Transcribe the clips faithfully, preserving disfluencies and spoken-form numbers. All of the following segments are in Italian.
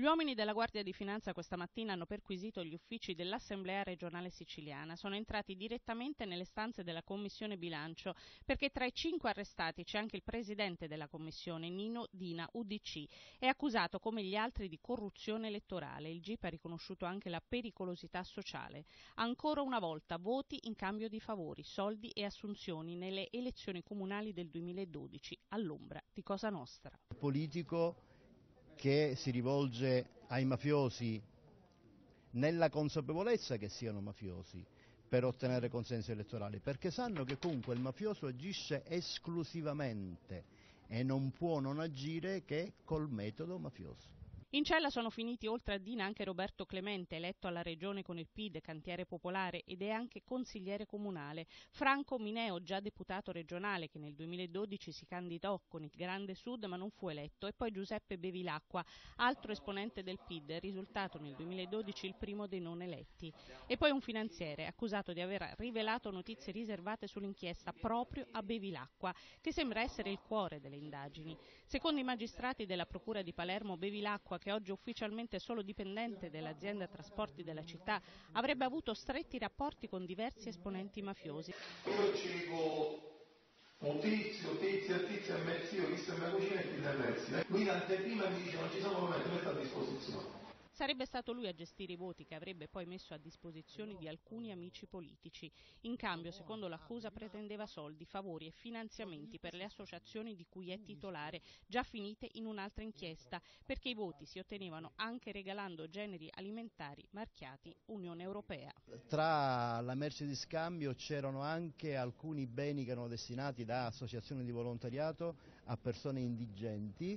Gli uomini della Guardia di Finanza questa mattina hanno perquisito gli uffici dell'Assemblea regionale siciliana. Sono entrati direttamente nelle stanze della Commissione Bilancio perché tra i cinque arrestati c'è anche il presidente della Commissione, Nino Dina, U D C. È accusato come gli altri di corruzione elettorale. Il G I P ha riconosciuto anche la pericolosità sociale. Ancora una volta voti in cambio di favori, soldi e assunzioni nelle elezioni comunali del duemiladodici all'ombra di Cosa Nostra. Politico che si rivolge ai mafiosi nella consapevolezza che siano mafiosi per ottenere consensi elettorali, perché sanno che comunque il mafioso agisce esclusivamente e non può non agire che col metodo mafioso. In cella sono finiti oltre a Dina anche Roberto Clemente, eletto alla regione con il P I D, cantiere popolare ed è anche consigliere comunale, Franco Mineo, già deputato regionale che nel duemiladodici si candidò con il Grande Sud ma non fu eletto, e poi Giuseppe Bevilacqua, altro esponente del P I D, risultato nel duemiladodici il primo dei non eletti. E poi un finanziere accusato di aver rivelato notizie riservate sull'inchiesta proprio a Bevilacqua, che sembra essere il cuore delle indagini. Secondo i magistrati della Procura di Palermo, Bevilacqua, che oggi è ufficialmente solo dipendente dell'azienda trasporti della città, avrebbe avuto stretti rapporti con diversi esponenti mafiosi. Io ricevo un tizio, tizio, tizio e mezzio, visto in mia cucina e qui da mezzi. Lui l'anteprima mi dice non ci sono momenti, mette a disposizione. Sarebbe stato lui a gestire i voti che avrebbe poi messo a disposizione di alcuni amici politici. In cambio, secondo l'accusa, pretendeva soldi, favori e finanziamenti per le associazioni di cui è titolare, già finite in un'altra inchiesta, perché i voti si ottenevano anche regalando generi alimentari marchiati Unione Europea. Tra la merce di scambio c'erano anche alcuni beni che erano destinati da associazioni di volontariato a persone indigenti,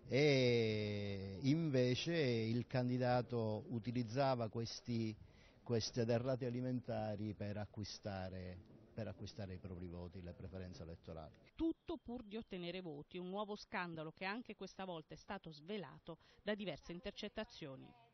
e invece il candidato utilizzava questi, queste derrate alimentari per acquistare, per acquistare i propri voti, le preferenze elettorali. Tutto pur di ottenere voti, un nuovo scandalo che anche questa volta è stato svelato da diverse intercettazioni.